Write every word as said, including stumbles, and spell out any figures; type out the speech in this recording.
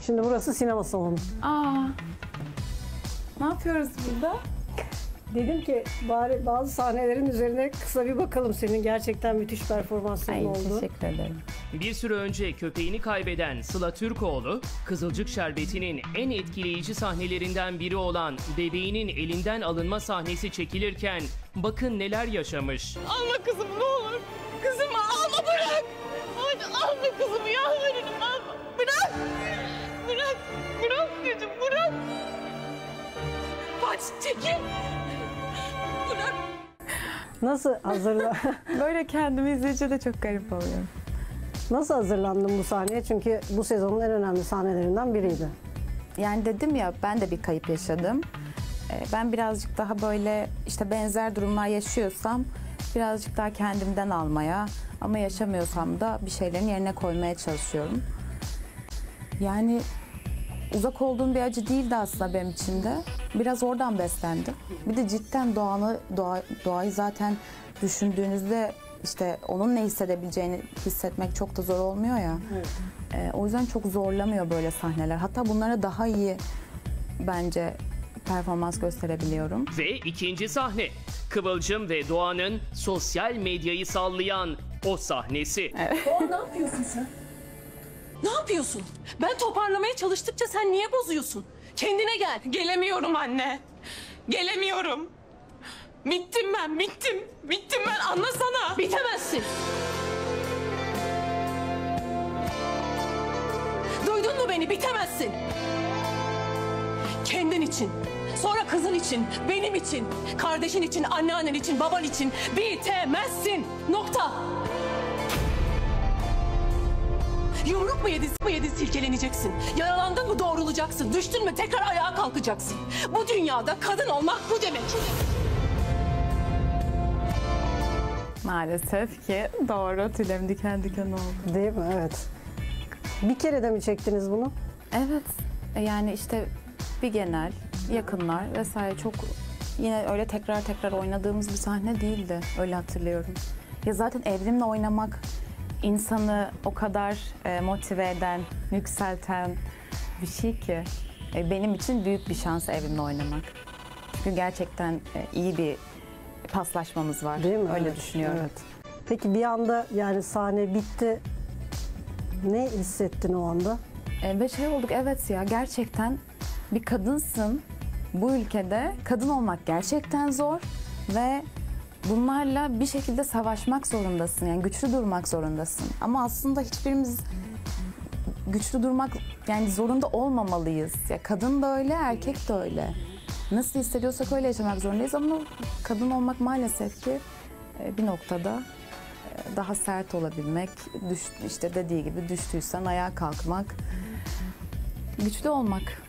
Şimdi burası sinema salonu. Aa, ne yapıyoruz burada? Dedim ki bari bazı sahnelerin üzerine kısa bir bakalım, senin gerçekten müthiş performansların Ay, oldu. teşekkür ederim. Bir süre önce köpeğini kaybeden Sıla Türkoğlu, Kızılcık Şerbeti'nin en etkileyici sahnelerinden biri olan bebeğinin elinden alınma sahnesi çekilirken bakın neler yaşamış. Alma kızımı ne olur. Kızımı alma, bırak. Hadi alma kızımı, yalvarırım alma. Bırak. Bırak. Bırak dedim, bırak. Fatih çekil. Bırak. Nasıl hazırla Böyle kendimi izleyince de çok garip oluyorum. Nasıl hazırlandın bu sahneye? Çünkü bu sezonun en önemli sahnelerinden biriydi. Yani dedim ya, ben de bir kayıp yaşadım. Ee, Ben birazcık daha böyle işte benzer durumlar yaşıyorsam birazcık daha kendimden almaya, ama yaşamıyorsam da bir şeylerin yerine koymaya çalışıyorum. Yani uzak olduğum bir acı değildi aslında benim için de. Biraz oradan beslendim. Bir de cidden doğanı, doğa, doğayı zaten düşündüğünüzde işte onun ne hissedebileceğini hissetmek çok da zor olmuyor ya. Evet. Ee, o yüzden çok zorlamıyor böyle sahneler. Hatta bunlara daha iyi bence performans gösterebiliyorum. Ve ikinci sahne, Kıvılcım ve Doğan'ın sosyal medyayı sallayan o sahnesi. Doğa, ne yapıyorsun sen? Ne yapıyorsun? Ben toparlamaya çalıştıkça sen niye bozuyorsun? Kendine gel. Gelemiyorum anne. Gelemiyorum. Bittim ben, bittim. Bittim ben, anlasana. Bitemezsin. Duydun mu beni? Bitemezsin. Kendin için, sonra kızın için, benim için, kardeşin için, anneannen için, baban için bitemezsin. Nokta. Yumruk mu yedin, mu yedin silkeleneceksin. Yaralandın mı doğrulacaksın. Düştün mü tekrar ayağa kalkacaksın. Bu dünyada kadın olmak bu demek. Maalesef ki doğru, tüylerim diken diken oldu. Değil mi? Evet. Bir kere de mi çektiniz bunu? Evet, yani işte bir genel, yakınlar vesaire, çok yine öyle tekrar tekrar oynadığımız bir sahne değildi, öyle hatırlıyorum. Ya zaten Evrim'le oynamak insanı o kadar e, motive eden, yükselten bir şey ki e, benim için büyük bir şans Evrim'le oynamak. Çünkü gerçekten e, iyi bir paslaşmamız var. Değil mi? Öyle Evet, düşünüyorum. Evet. Peki bir anda yani sahne bitti. Ne hissettin o anda? E, ve şey olduk, evet ya, gerçekten bir kadınsın. Bu ülkede kadın olmak gerçekten zor ve bunlarla bir şekilde savaşmak zorundasın. Yani güçlü durmak zorundasın. Ama aslında hiçbirimiz güçlü durmak yani zorunda olmamalıyız. Ya kadın da öyle, erkek de öyle. Nasıl hissediyorsak öyle yaşamak zorundayız, ama kadın olmak maalesef ki bir noktada daha sert olabilmek, düş, işte dediği gibi düştüysen ayağa kalkmak, güçlü olmak.